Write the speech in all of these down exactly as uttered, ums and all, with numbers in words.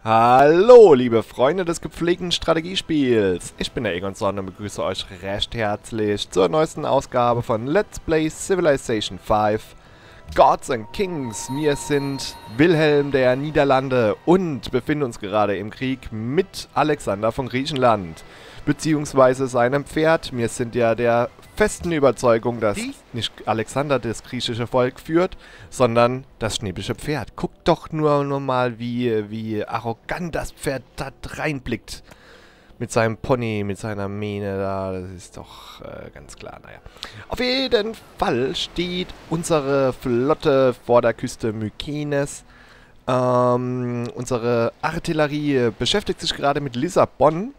Hallo, liebe Freunde des gepflegten Strategiespiels. Ich bin der Egon Sonne und begrüße euch recht herzlich zur neuesten Ausgabe von Let's Play Civilization fünf Gods and Kings. Wir sind Wilhelm der Niederlande und befinden uns gerade im Krieg mit Alexander von Griechenland, beziehungsweise seinem Pferd. Wir sind ja der festen Überzeugung, dass nicht Alexander das griechische Volk führt, sondern das schneeblische Pferd. Guckt doch nur, nur mal, wie, wie arrogant das Pferd da reinblickt. Mit seinem Pony, mit seiner Mähne da, das ist doch äh, ganz klar, naja. Auf jeden Fall steht unsere Flotte vor der Küste Mykenes. Ähm, unsere Artillerie beschäftigt sich gerade mit Lissabon.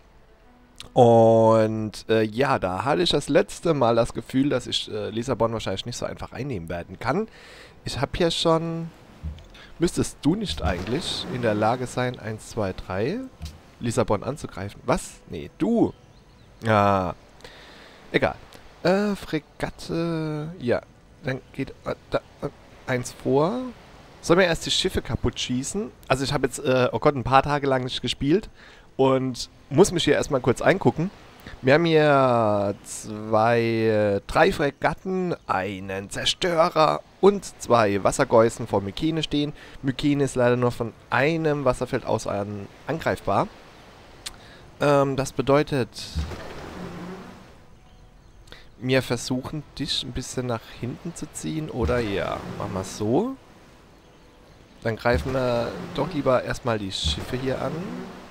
Und äh, ja, da hatte ich das letzte Mal das Gefühl, dass ich äh, Lissabon wahrscheinlich nicht so einfach einnehmen werden kann. Ich habe hier schon... Müsstest du nicht eigentlich in der Lage sein, eins, zwei, drei Lissabon anzugreifen? Was? Nee, du! Ja, egal. Äh, Fregatte... Ja, dann geht äh, da, äh, eins vor. Sollen wir erst die Schiffe kaputt schießen? Also ich habe jetzt, äh, oh Gott, ein paar Tage lang nicht gespielt. Und muss mich hier erstmal kurz eingucken. Wir haben hier zwei, äh, drei Fregatten, einen Zerstörer und zwei Wassergeusen vor Mykene stehen. Mykene ist leider nur von einem Wasserfeld aus an angreifbar. Ähm, das bedeutet, wir versuchen dich ein bisschen nach hinten zu ziehen. Oder ja, machen wir es so. Dann greifen wir doch lieber erstmal die Schiffe hier an.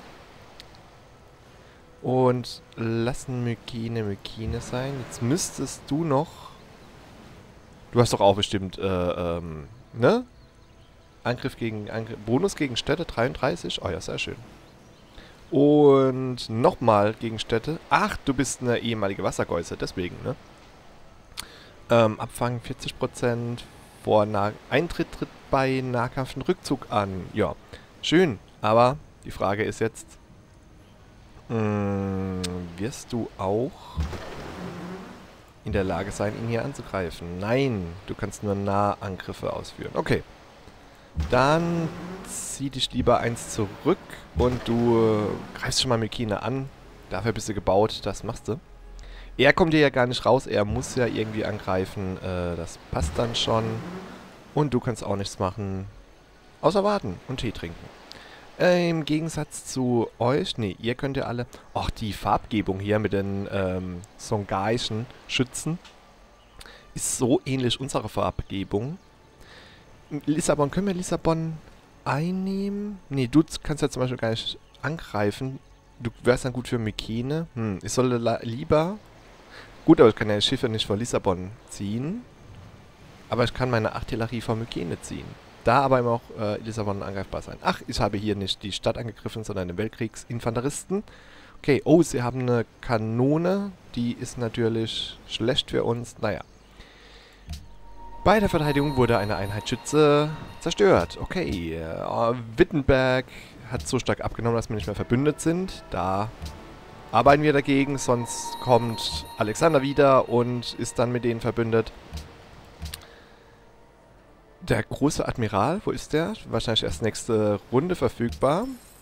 Und lassen Mykene Mykene sein. Jetzt müsstest du noch... Du hast doch auch bestimmt, äh, ähm, ne? Angriff gegen... Angriff, Bonus gegen Städte, dreiunddreißig. Oh ja, sehr schön. Und nochmal gegen Städte. Ach, du bist eine ehemalige Wassergeuse, deswegen, ne? Ähm, Abfangen vierzig Prozent. Vor nah Eintritt tritt bei Nahkampf einen Rückzug an. Ja, schön. Aber die Frage ist jetzt... Hm, wirst du auch in der Lage sein, ihn hier anzugreifen? Nein, du kannst nur Nahangriffe ausführen. Okay. Dann zieh dich lieber eins zurück und du äh, greifst schon mal Mykene an. Dafür bist du gebaut, das machst du. Er kommt hier ja gar nicht raus, er muss ja irgendwie angreifen. Äh, das passt dann schon. Und du kannst auch nichts machen, außer warten und Tee trinken. Äh, Im Gegensatz zu euch, nee, ihr könnt ja alle... Ach, die Farbgebung hier mit den ähm, songaischen Schützen ist so ähnlich unserer Farbgebung. Lissabon, können wir Lissabon einnehmen? Nee, du kannst ja zum Beispiel gar nicht angreifen. Du wärst dann gut für Mykene. Hm, ich sollte lieber... Gut, aber ich kann ja Schiffe nicht vor Lissabon ziehen. Aber ich kann meine Artillerie vor Mykene ziehen. Da aber immer auch äh, Lissabon angreifbar sein. Ach, ich habe hier nicht die Stadt angegriffen, sondern den Weltkriegsinfanteristen. Okay, oh, sie haben eine Kanone. Die ist natürlich schlecht für uns. Naja. Bei der Verteidigung wurde eine Einheitsschütze zerstört. Okay, äh, Wittenberg hat so stark abgenommen, dass wir nicht mehr verbündet sind. Da arbeiten wir dagegen, sonst kommt Alexander wieder und ist dann mit denen verbündet. Der große Admiral, wo ist der? Wahrscheinlich erst nächste Runde verfügbar.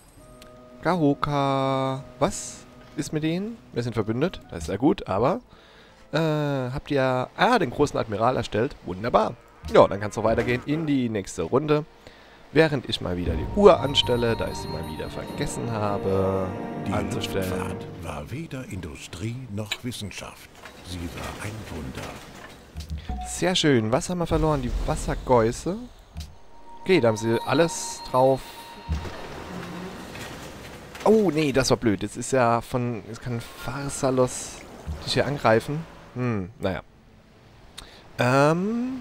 Gahoka. Was ist mit denen? Wir sind verbündet. Das ist sehr gut, aber... Äh, habt ihr... Ah, den großen Admiral erstellt. Wunderbar. Ja, dann kann es noch weitergehen in die nächste Runde. Während ich mal wieder die Uhr anstelle, da ich sie mal wieder vergessen habe, die anzustellen. Die Luftfahrt war weder Industrie noch Wissenschaft. Sie war ein Wunder. Sehr schön. Was haben wir verloren? Die Wassergeuse. Okay, da haben sie alles drauf. Oh, nee, das war blöd. Jetzt ist ja von... Jetzt kann Pharsalos dich hier angreifen. Hm, naja. Ähm...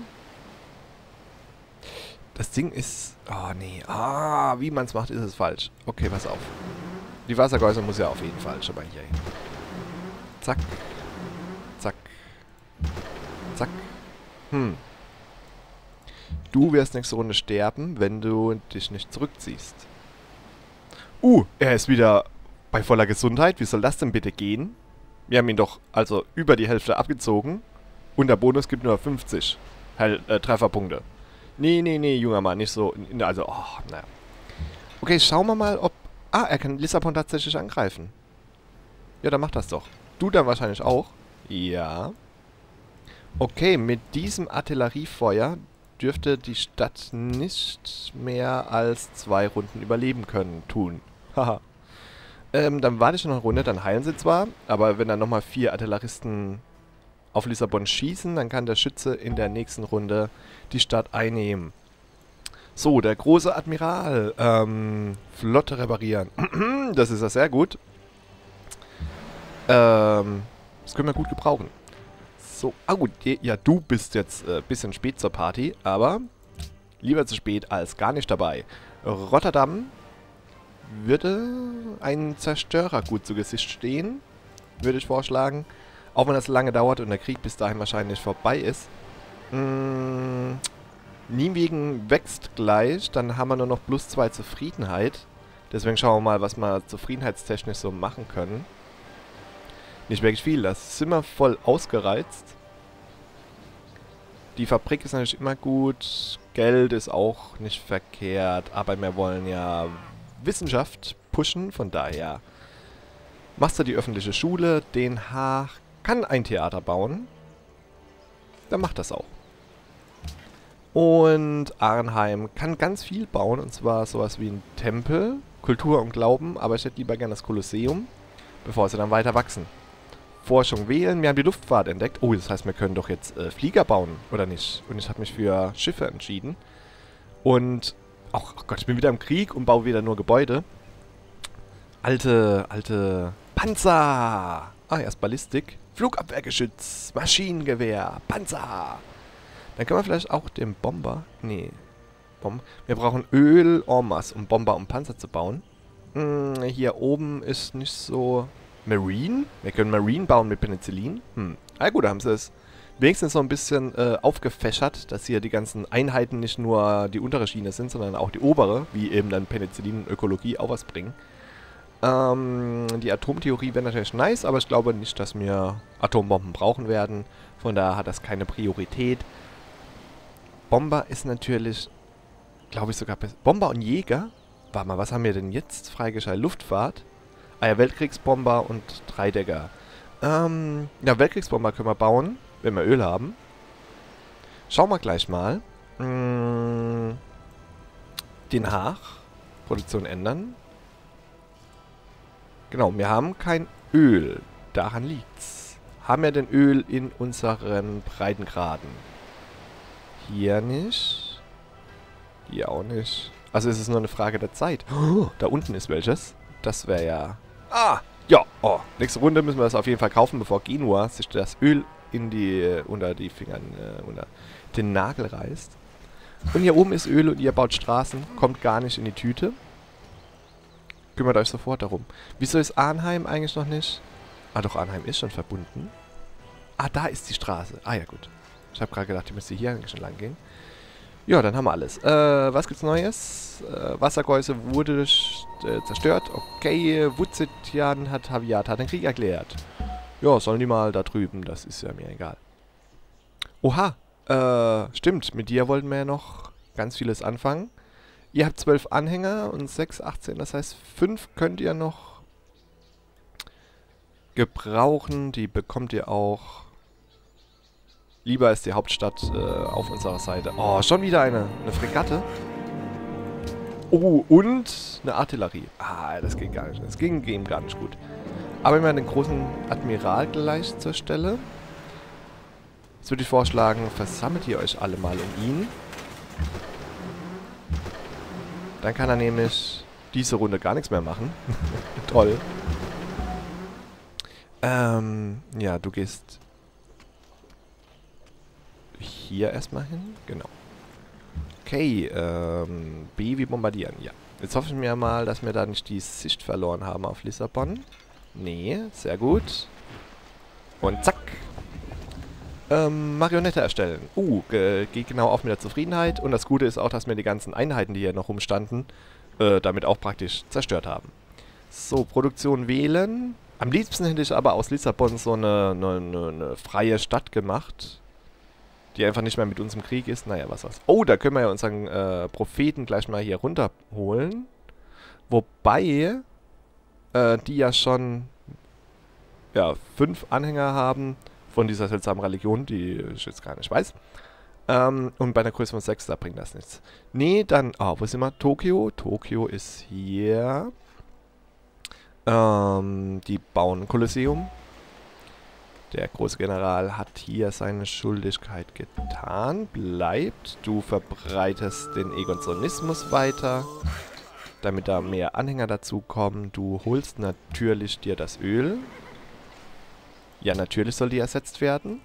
Das Ding ist... Oh, nee. Ah, wie man es macht, ist es falsch. Okay, pass auf. Die Wassergeuse muss ja auf jeden Fall schon mal hier hin. Zack. Zack. Zack. Hm. Du wirst nächste Runde sterben, wenn du dich nicht zurückziehst. Uh, er ist wieder bei voller Gesundheit. Wie soll das denn bitte gehen? Wir haben ihn doch also über die Hälfte abgezogen. Und der Bonus gibt nur fünfzig Hel äh, Trefferpunkte. Nee, nee, nee, junger Mann, nicht so. Also, oh, naja. Okay, schauen wir mal, ob Ah, er kann Lissabon tatsächlich angreifen. Ja, dann macht das doch. Du dann wahrscheinlich auch. Ja. Okay, mit diesem Artilleriefeuer dürfte die Stadt nicht mehr als zwei Runden überleben können, tun. Haha. ähm, dann warte ich noch eine Runde, dann heilen sie zwar, aber wenn dann nochmal vier Artilleristen auf Lissabon schießen, dann kann der Schütze in der nächsten Runde die Stadt einnehmen. So, der große Admiral. Ähm, Flotte reparieren. Das ist ja sehr gut. Ähm, das können wir gut gebrauchen. So, ah gut, ja, du bist jetzt ein äh, bisschen spät zur Party, aber lieber zu spät als gar nicht dabei. Rotterdam würde ein Zerstörer gut zu Gesicht stehen, würde ich vorschlagen. Auch wenn das lange dauert und der Krieg bis dahin wahrscheinlich vorbei ist. Mmh, Nimwegen wächst gleich, dann haben wir nur noch plus zwei Zufriedenheit. Deswegen schauen wir mal, was wir zufriedenheitstechnisch so machen können. Nicht wirklich viel, das sind wir voll ausgereizt. Die Fabrik ist natürlich immer gut, Geld ist auch nicht verkehrt, aber wir wollen ja Wissenschaft pushen, von daher machst du die öffentliche Schule, Den Haag kann ein Theater bauen, dann macht das auch. Und Arnheim kann ganz viel bauen, und zwar sowas wie ein Tempel, Kultur und Glauben, aber ich hätte lieber gerne das Kolosseum, bevor sie dann weiter wachsen. Forschung wählen, wir haben die Luftfahrt entdeckt. Oh, das heißt, wir können doch jetzt äh, Flieger bauen, oder nicht? Und ich habe mich für Schiffe entschieden. Und, ach oh Gott, ich bin wieder im Krieg und baue wieder nur Gebäude. Alte, alte Panzer! Ah, erst Ballistik. Flugabwehrgeschütz, Maschinengewehr, Panzer! Dann können wir vielleicht auch den Bomber... Nee. Bom wir brauchen Öl en masse, um Bomber und Panzer zu bauen. Hm, hier oben ist nicht so... Marine? Wir können Marine bauen mit Penicillin. Hm. Ah gut, da haben sie es wenigstens so ein bisschen äh, aufgefächert, dass hier die ganzen Einheiten nicht nur die untere Schiene sind, sondern auch die obere, wie eben dann Penicillin und Ökologie auch was bringen. Ähm, die Atomtheorie wäre natürlich nice, aber ich glaube nicht, dass wir Atombomben brauchen werden. Von daher hat das keine Priorität. Bomber ist natürlich, glaube ich sogar besser. Bomber und Jäger? Warte mal, was haben wir denn jetzt freigeschaltet? Luftfahrt? Ah ja, Weltkriegsbomber und Dreidecker. Ähm, ja, Weltkriegsbomber können wir bauen, wenn wir Öl haben. Schauen wir gleich mal. Hm, Den Haag. Produktion ändern. Genau, wir haben kein Öl. Daran liegt's. Haben wir denn Öl in unseren Breitengraden? Hier nicht. Hier auch nicht. Also ist es nur eine Frage der Zeit. Oh, da unten ist welches. Das wäre ja... Ah! Ja! Oh, nächste Runde müssen wir das auf jeden Fall kaufen, bevor Genua sich das Öl in die... Äh, unter die Finger... Äh, unter den Nagel reißt. Und hier oben ist Öl und ihr baut Straßen. Kommt gar nicht in die Tüte. Kümmert euch sofort darum. Wieso ist Arnheim eigentlich noch nicht? Ah doch, Arnheim ist schon verbunden. Ah, da ist die Straße. Ah ja, gut. Ich habe gerade gedacht, die müsste hier eigentlich schon lang gehen. Ja, dann haben wir alles. Äh, was gibt's Neues? Äh, Wassergeusse wurde äh, zerstört. Okay, Wutzitian hat Haviata den Krieg erklärt. Ja, sollen die mal da drüben. Das ist ja mir egal. Oha, äh, stimmt. Mit dir wollten wir ja noch ganz vieles anfangen. Ihr habt zwölf Anhänger und sechs, achtzehn. Das heißt, fünf könnt ihr noch gebrauchen. Die bekommt ihr auch. Lieber ist die Hauptstadt äh, auf unserer Seite. Oh, schon wieder eine, eine Fregatte. Oh, und eine Artillerie. Ah, das ging gar nicht. Das ging eben gar nicht gut. Aber immer den großen Admiral gleich zur Stelle. Jetzt würde ich vorschlagen, versammelt ihr euch alle mal um ihn. Dann kann er nämlich diese Runde gar nichts mehr machen. Toll. Ähm, ja, du gehst... hier erstmal hin. Genau. Okay, ähm, B wie bombardieren. Ja. Jetzt hoffe ich mir mal, dass wir da nicht die Sicht verloren haben auf Lissabon. Nee, sehr gut. Und zack. Ähm, Marionette erstellen. Uh, ge geht genau auf mit der Zufriedenheit. Und das Gute ist auch, dass wir die ganzen Einheiten, die hier noch rumstanden, äh, damit auch praktisch zerstört haben. So, Produktion wählen. Am liebsten hätte ich aber aus Lissabon so eine, eine, eine, eine freie Stadt gemacht, die einfach nicht mehr mit uns im Krieg ist. Naja, was war's. Oh, da können wir ja unseren äh, Propheten gleich mal hier runterholen. Wobei, äh, die ja schon ja, fünf Anhänger haben von dieser seltsamen Religion, die ich jetzt gar nicht weiß. Ähm, und bei einer Größe von sechs, da bringt das nichts. Nee, dann, ah, oh, wo sind wir? Tokio. Tokio ist hier. Ähm, die bauen ein Kolosseum. Der große General hat hier seine Schuldigkeit getan. Bleibt. Du verbreitest den Egonzonismus weiter, damit da mehr Anhänger dazukommen. Du holst natürlich dir das Öl. Ja, natürlich soll die ersetzt werden.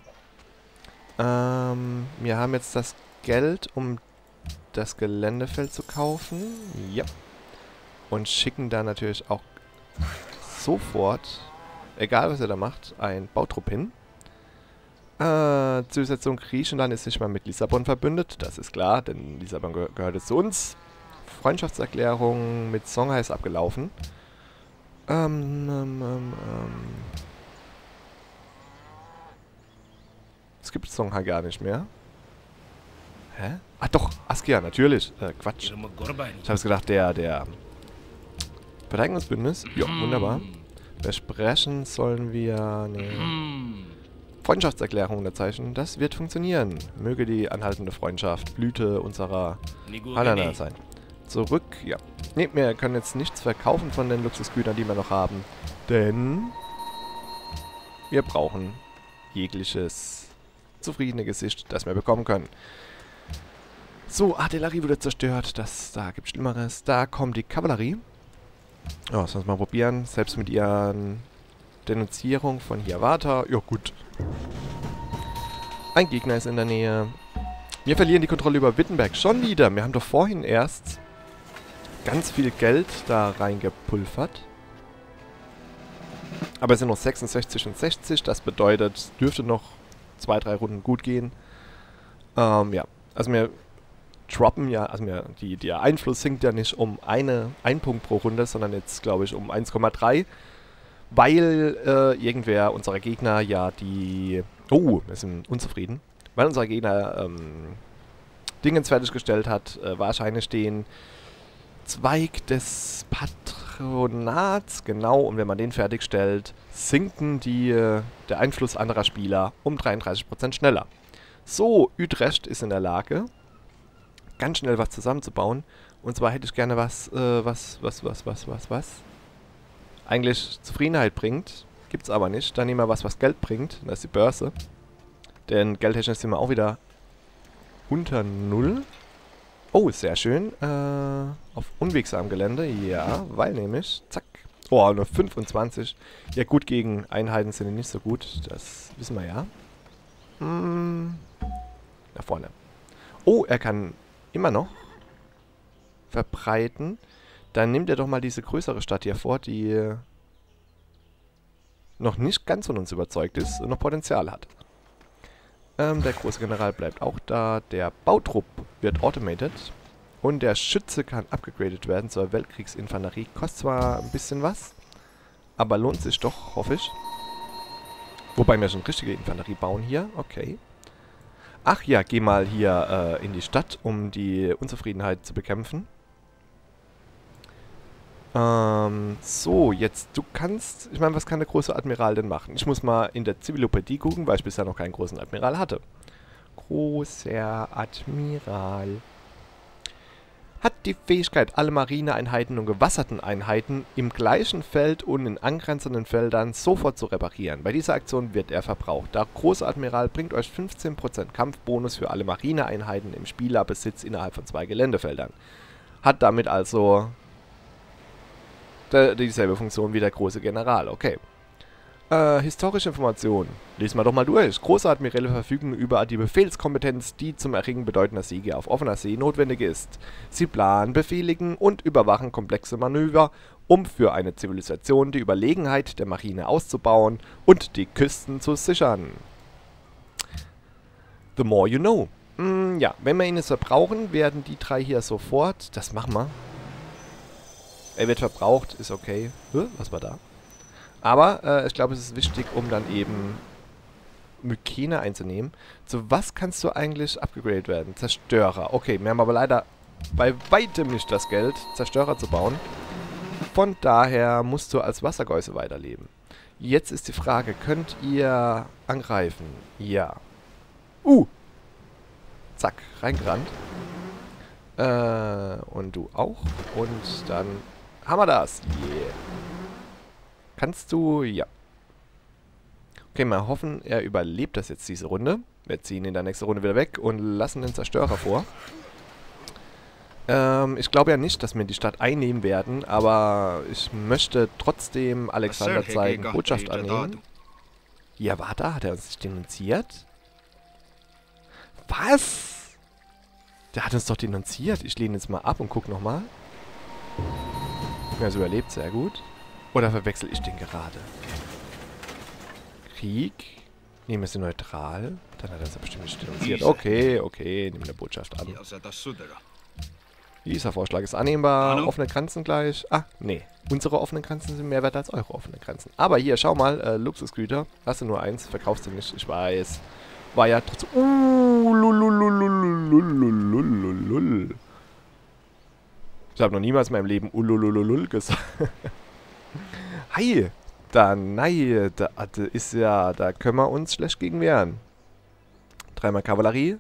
Ähm, wir haben jetzt das Geld, um das Geländefeld zu kaufen. Ja. Und schicken da natürlich auch sofort, egal was er da macht, ein Bautrupp hin. Äh, Zusetzung Griechenland ist nicht mal mit Lissabon verbündet. Das ist klar, denn Lissabon ge gehört jetzt zu uns. Freundschaftserklärung mit Songhai ist abgelaufen. Ähm, ähm, ähm, ähm. Es gibt Songhai gar nicht mehr. Hä? Ach doch, Askia, natürlich. Äh, Quatsch. Ich habe es gedacht, der, der Verteidigungsbündnis. Ja, wunderbar. Versprechen sollen wir eine Freundschaftserklärung unterzeichnen. Das wird funktionieren. Möge die anhaltende Freundschaft Blüte unserer Hanana sein. Zurück, ja. Ne, wir können jetzt nichts verkaufen von den Luxusgütern, die wir noch haben. Denn wir brauchen jegliches zufriedene Gesicht, das wir bekommen können. So, Artillerie wurde zerstört. Das, da gibt es Schlimmeres. Da kommt die Kavallerie. Ja, oh, sonst mal probieren. Selbst mit ihren Denunzierung von Hiawatha. Ja, gut. Ein Gegner ist in der Nähe. Wir verlieren die Kontrolle über Wittenberg schon wieder. Wir haben doch vorhin erst ganz viel Geld da reingepulvert. Aber es sind noch sechsundsechzig und sechzig. Das bedeutet, es dürfte noch zwei, drei Runden gut gehen. Ähm, ja. Also wir droppen ja, also wir, die, der Einfluss sinkt ja nicht um eine, ein Punkt pro Runde, sondern jetzt, glaube ich, um eins Komma drei. Weil äh, irgendwer unserer Gegner ja die... Oh, wir sind unzufrieden. Weil unser Gegner ähm, Dingens fertiggestellt hat, äh, wahrscheinlich den Zweig des Patronats, genau, und wenn man den fertigstellt, sinken die, äh, der Einfluss anderer Spieler um dreiunddreißig Prozent schneller. So, Utrecht ist in der Lage, ganz schnell was zusammenzubauen. Und zwar hätte ich gerne was, äh, was, was, was, was, was, was, eigentlich Zufriedenheit bringt. Gibt's aber nicht. Dann nehmen wir was, was Geld bringt. Das ist die Börse. Denn geldtechnisch sind wir auch wieder unter Null. Oh, sehr schön. Äh, auf unwegsamem Gelände. Ja, weil nämlich, zack. Oh, nur fünfundzwanzig. Ja gut, gegen Einheiten sind die nicht so gut. Das wissen wir ja. Hm. Da vorne. Oh, er kann immer noch verbreiten. Dann nimmt er doch mal diese größere Stadt hier vor, die noch nicht ganz von uns überzeugt ist und noch Potenzial hat. Ähm, der große General bleibt auch da. Der Bautrupp wird automated. Und der Schütze kann abgegradet werden zur Weltkriegsinfanterie. Kostet zwar ein bisschen was, aber lohnt sich doch, hoffe ich. Wobei wir schon richtige Infanterie bauen hier. Okay. Ach ja, geh mal hier äh, in die Stadt, um die Unzufriedenheit zu bekämpfen. Ähm, so, jetzt, du kannst, ich meine, was kann der große Admiral denn machen? Ich muss mal in der Zivilopädie gucken, weil ich bisher noch keinen großen Admiral hatte. Großer Admiral. Hat die Fähigkeit, alle Marineeinheiten und gewasserten Einheiten im gleichen Feld und in angrenzenden Feldern sofort zu reparieren. Bei dieser Aktion wird er verbraucht. Der große Admiral bringt euch fünfzehn Prozent Kampfbonus für alle Marineeinheiten im Spielerbesitz innerhalb von zwei Geländefeldern. Hat damit also dieselbe Funktion wie der große General, okay. Äh, historische Informationen. Lesen wir doch mal durch. Große Admiräle verfügen über die Befehlskompetenz, die zum Erringen bedeutender Siege auf offener See notwendig ist. Sie planen, befehligen und überwachen komplexe Manöver, um für eine Zivilisation die Überlegenheit der Marine auszubauen und die Küsten zu sichern. The more you know. Mm, ja, wenn wir ihn jetzt verbrauchen, werden die drei hier sofort... Das machen wir. Er wird verbraucht, ist okay. Huh, was war da? Aber äh, ich glaube, es ist wichtig, um dann eben Mykene einzunehmen. Zu was kannst du eigentlich abgegradet werden? Zerstörer. Okay, wir haben aber leider bei weitem nicht das Geld, Zerstörer zu bauen. Von daher musst du als Wassergeuse weiterleben. Jetzt ist die Frage, könnt ihr angreifen? Ja. Uh! Zack, reingerannt. Äh, und du auch. Und dann haben wir das. Yeah. Kannst du? Ja. Okay, mal hoffen, er überlebt das jetzt diese Runde. Wir ziehen ihn in der nächsten Runde wieder weg und lassen den Zerstörer vor. Ähm, ich glaube ja nicht, dass wir die Stadt einnehmen werden, aber ich möchte trotzdem Alexander zeigen, Botschaft annehmen. Ja, warte, hat er uns nicht denunziert? Was? Der hat uns doch denunziert. Ich lehne jetzt mal ab und guck nochmal. Er ist überlebt, sehr gut. Oder verwechsel ich den gerade? Krieg. Nehmen wir sie neutral. Dann hat er uns ja bestimmt nicht denunziert. Okay, okay, nehmen wir Botschaft an. Dieser Vorschlag ist annehmbar. Hallo? Offene Grenzen gleich. Ah, nee. Unsere offenen Grenzen sind mehr wert als eure offenen Grenzen. Aber hier, schau mal. Äh, Luxusgüter. Hast du nur eins, verkaufst du nicht. Ich weiß. War ja trotzdem... Uh, lulululululululululul. Ich habe noch niemals in meinem Leben ululululul gesagt. Hi. Da, nein. Da, da ist ja... Da können wir uns schlecht gegen wehren. Dreimal Kavallerie.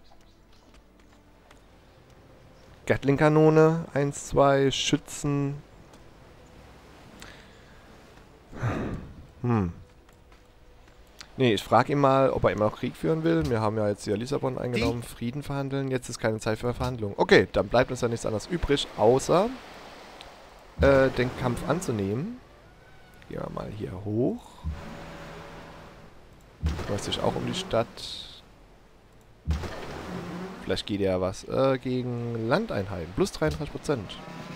Gatling-Kanone, eins, zwei, Schützen. Hm. Nee, ich frage ihn mal, ob er immer noch Krieg führen will. Wir haben ja jetzt hier Lissabon eingenommen, Frieden verhandeln. Jetzt ist keine Zeit für Verhandlungen. Okay, dann bleibt uns ja nichts anderes übrig, außer äh, den Kampf anzunehmen. Gehen wir mal hier hoch. Kümmert sich auch um die Stadt. Vielleicht geht ja was äh, gegen Landeinheiten. Plus dreiunddreißig Prozent.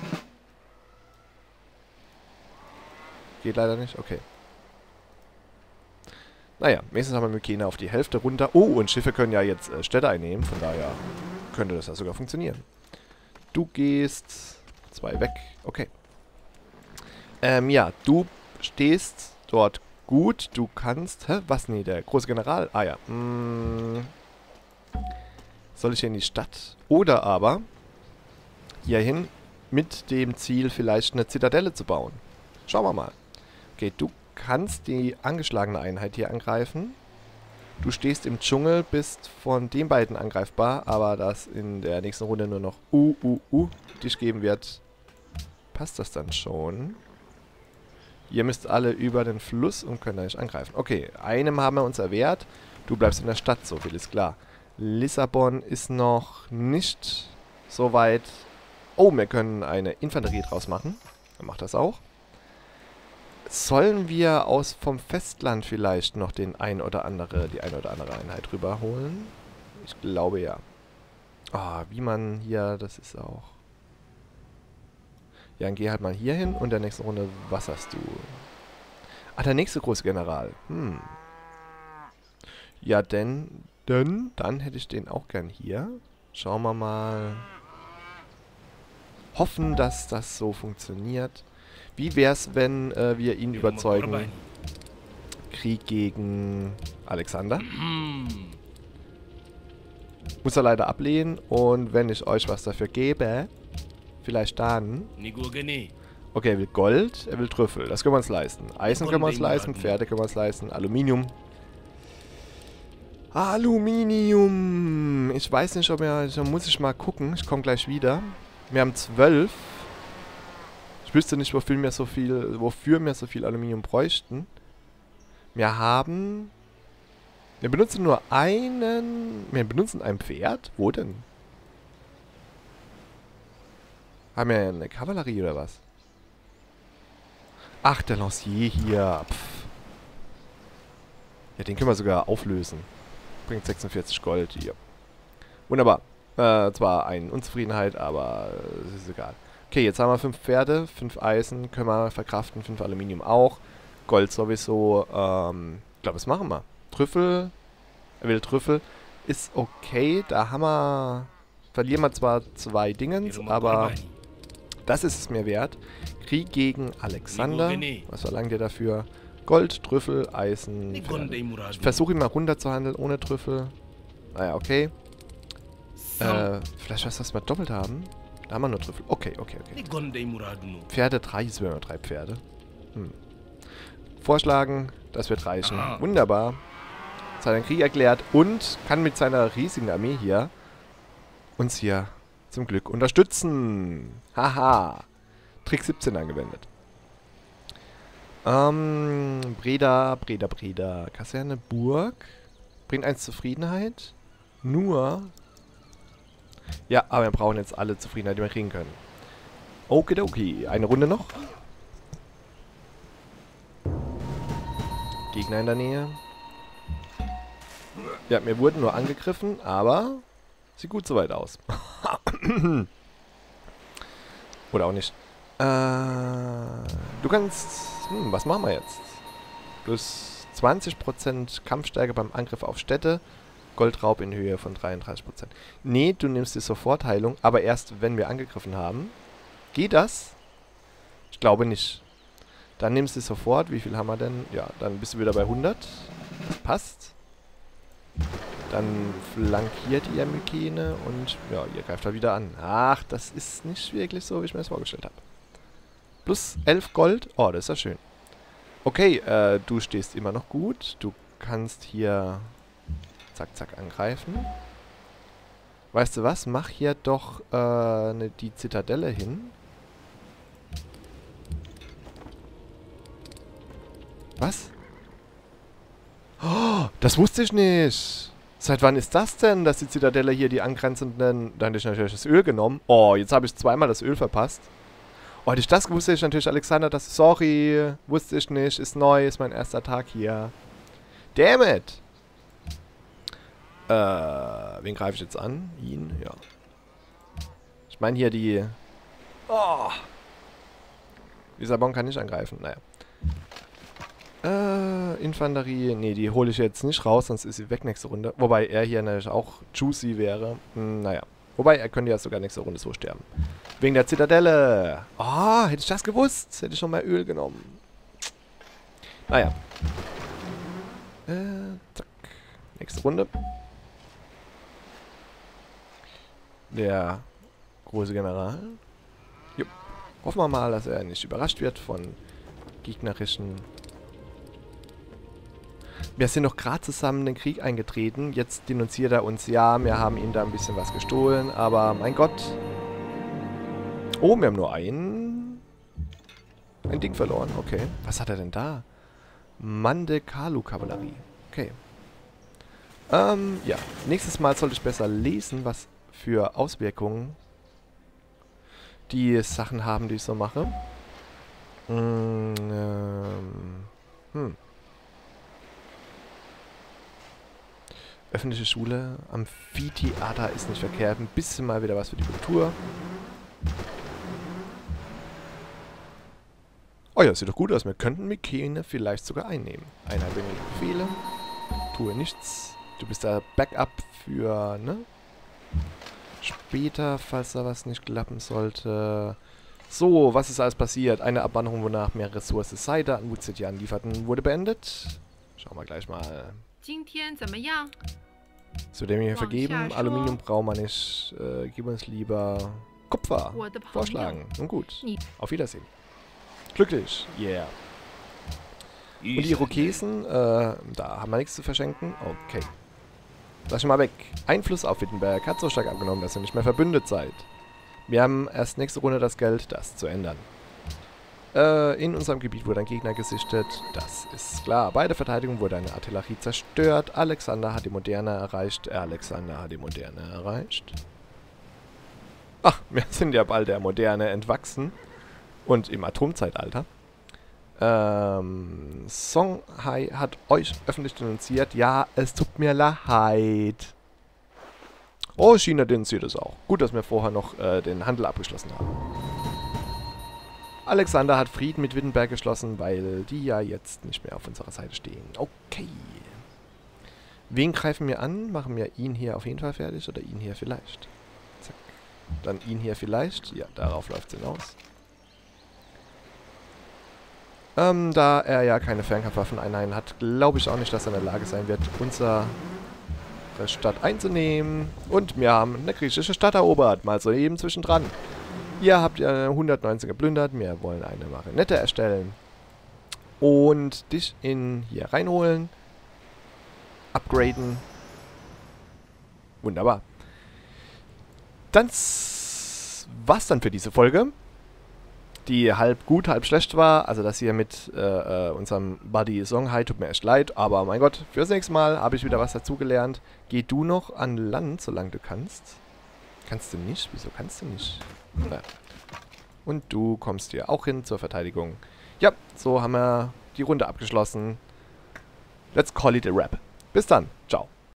Geht leider nicht. Okay. Naja, wenigstens haben wir Mykene auf die Hälfte runter. Oh, und Schiffe können ja jetzt äh, Städte einnehmen. Von daher könnte das ja sogar funktionieren. Du gehst... Zwei weg. Okay. Ähm, ja, du stehst dort gut. Du kannst... Hä? Was? Nee, der große General? Ah ja. Hm... Soll ich hier in die Stadt? Oder aber hierhin mit dem Ziel, vielleicht eine Zitadelle zu bauen. Schauen wir mal. Okay, du kannst die angeschlagene Einheit hier angreifen. Du stehst im Dschungel, bist von den beiden angreifbar, aber das in der nächsten Runde nur noch uh, uh, uh dich geben wird. Passt das dann schon? Ihr müsst alle über den Fluss und könnt euch angreifen. Okay, einem haben wir uns erwehrt. Du bleibst in der Stadt, so viel ist klar. Lissabon ist noch nicht so weit. Oh, wir können eine Infanterie draus machen. Dann macht das auch. Sollen wir aus vom Festland vielleicht noch den ein oder andere, die eine oder andere Einheit rüberholen? Ich glaube ja. Ah, oh, wie man hier, das ist auch. Ja, dann geh halt mal hier hin und in der nächsten Runde wasserst du. Ah, der nächste große General. Hm. Ja, denn, denn, dann hätte ich den auch gern hier. Schauen wir mal. Hoffen, dass das so funktioniert. Wie wär's, wenn äh, wir ihn überzeugen? Krieg gegen Alexander. Muss er leider ablehnen. Und wenn ich euch was dafür gebe, vielleicht dann... Okay, er will Gold, er will Trüffel. Das können wir uns leisten. Eisen können wir uns leisten, Pferde können wir uns leisten, Aluminium. Aluminium! Ich weiß nicht, ob er... Da muss ich mal gucken. Ich komme gleich wieder. Wir haben zwölf. Ich wüsste nicht, wofür wir so viel, wofür wir so viel Aluminium bräuchten. Wir haben... Wir benutzen nur einen... Wir benutzen ein Pferd? Wo denn? Haben wir eine Kavallerie oder was? Ach, der Lancier hier. Pff. Ja, den können wir sogar auflösen. Bringt sechsundvierzig Gold hier. Wunderbar. Äh, zwar eine Unzufriedenheit, aber es ist egal. Okay, jetzt haben wir fünf Pferde, fünf Eisen können wir verkraften, fünf Aluminium auch. Gold sowieso. Ähm, ich glaube, das machen wir. Trüffel. Er will Trüffel. Ist okay. Da haben wir... Verlieren wir zwar zwei Dingens, aber... Das ist es mir wert. Krieg gegen Alexander. Was verlangt ihr dafür? Gold, Trüffel, Eisen. Pferde. Ich versuche ihn mal runter zu handeln ohne Trüffel. Naja, okay. Äh, vielleicht was, was wir doppelt haben. Da haben wir nur Trüffel. Okay, okay, okay. Pferde drei, es wären nur drei Pferde. Hm. Vorschlagen, das wird reichen. Aha. Wunderbar. Jetzt hat er den Krieg erklärt und kann mit seiner riesigen Armee hier uns hier zum Glück unterstützen. Haha. Trick siebzehn angewendet. Ähm, Breda, Breda, Breda. Kaserne, Burg. Bringt eins Zufriedenheit. Nur... Ja, aber wir brauchen jetzt alle Zufriedenheit, die wir kriegen können. Okidoki. Eine Runde noch. Gegner in der Nähe. Ja, wir wurden nur angegriffen, aber sieht gut soweit aus. Oder auch nicht. Äh, du kannst... Hm, was machen wir jetzt? Du hast zwanzig Prozent Kampfstärke beim Angriff auf Städte. Goldraub in Höhe von dreiunddreißig Prozent. Nee, du nimmst die Sofortheilung, aber erst, wenn wir angegriffen haben. Geht das? Ich glaube nicht. Dann nimmst du sofort. Wie viel haben wir denn? Ja, dann bist du wieder bei hundert. Das passt. Dann flankiert ihr Mykene und ja, ihr greift da wieder an. Ach, das ist nicht wirklich so, wie ich mir das vorgestellt habe. Plus elf Gold. Oh, das ist ja schön. Okay, äh, du stehst immer noch gut. Du kannst hier... Zack, zack, angreifen. Weißt du was? Mach hier doch äh, ne, die Zitadelle hin. Was? Oh, das wusste ich nicht. Seit wann ist das denn, dass die Zitadelle hier die angrenzenden... Dann hätte ich natürlich das Öl genommen. Oh, jetzt habe ich zweimal das Öl verpasst. Oh, hätte ich das gewusst, hätte ich natürlich Alexander das... Sorry, wusste ich nicht. Ist neu, ist mein erster Tag hier. Damn it! Äh, wen greife ich jetzt an? Ihn, ja. Ich meine hier die... Oh! Lissabon kann nicht angreifen, naja. Äh, Infanterie... Nee, die hole ich jetzt nicht raus, sonst ist sie weg nächste Runde. Wobei er hier natürlich auch juicy wäre. Hm, naja. Wobei, er könnte ja sogar nächste Runde so sterben. Wegen der Zitadelle. Oh, hätte ich das gewusst, hätte ich schon mal Öl genommen. Naja. Äh, zack. Nächste Runde. Der große General. Jupp. Hoffen wir mal, dass er nicht überrascht wird von gegnerischen... Wir sind noch gerade zusammen in den Krieg eingetreten. Jetzt denunziert er uns. Ja, wir haben ihm da ein bisschen was gestohlen. Aber mein Gott. Oh, wir haben nur ein... Ein Ding verloren. Okay. Was hat er denn da? Mandekalu-Kavallerie. Okay. Ähm, ja. Nächstes Mal sollte ich besser lesen, was... für Auswirkungen die Sachen haben, die ich so mache. Mm, ähm, hm. Öffentliche Schule, Amphitheater ist nicht verkehrt. Ein bisschen mal wieder was für die Kultur. Oh ja, sieht doch gut aus. Wir könnten Mykene vielleicht sogar einnehmen. Einheitliche Befehle. Tue nichts. Du bist da Backup für, ne? Später, falls da was nicht klappen sollte. So, was ist alles passiert? Eine Abwanderung, wonach mehr Ressourcen Seide an Wutzetian lieferten, wurde beendet. Schauen wir gleich mal. Zu dem hier vergeben. Aluminium brauchen wir nicht. Äh, gib uns lieber Kupfer. Vorschlagen. Nun gut. Auf Wiedersehen. Glücklich. Yeah. Und die Irokesen, äh, da haben wir nichts zu verschenken. Okay. Lass ich mal weg. Einfluss auf Wittenberg hat so stark abgenommen, dass ihr nicht mehr verbündet seid. Wir haben erst nächste Runde das Geld, das zu ändern. Äh, in unserem Gebiet wurde ein Gegner gesichtet. Das ist klar. Bei der Verteidigung wurde eine Artillerie zerstört. Alexander hat die Moderne erreicht. Alexander hat die Moderne erreicht. Ach, wir sind ja bald der Moderne entwachsen. Und im Atomzeitalter. Ähm, Songhai hat euch öffentlich denunziert. Ja, es tut mir leid. Oh, China denunziert es auch. Gut, dass wir vorher noch äh, den Handel abgeschlossen haben. Alexander hat Frieden mit Wittenberg geschlossen, weil die ja jetzt nicht mehr auf unserer Seite stehen. Okay. Wen greifen wir an? Machen wir ihn hier auf jeden Fall fertig oder ihn hier vielleicht? Zack. Dann ihn hier vielleicht. Ja, darauf läuft es hinaus. Ähm, da er ja keine Fernkampfwaffeneinheiten hat, glaube ich auch nicht, dass er in der Lage sein wird, unsere Stadt einzunehmen. Und wir haben eine griechische Stadt erobert, mal so eben zwischendran. Ihr habt ja hundertneunzehn geplündert. Wir wollen eine Marionette erstellen. Und dich in hier reinholen. Upgraden. Wunderbar. Dann war's dann für diese Folge. Die halb gut, halb schlecht war. Also das hier mit äh, unserem Buddy Songhai tut mir echt leid. Aber mein Gott, fürs nächste Mal habe ich wieder was dazugelernt. Geh du noch an Land, solange du kannst. Kannst du nicht? Wieso kannst du nicht? Ja. Und du kommst hier auch hin zur Verteidigung. Ja, so haben wir die Runde abgeschlossen. Let's call it a wrap. Bis dann. Ciao.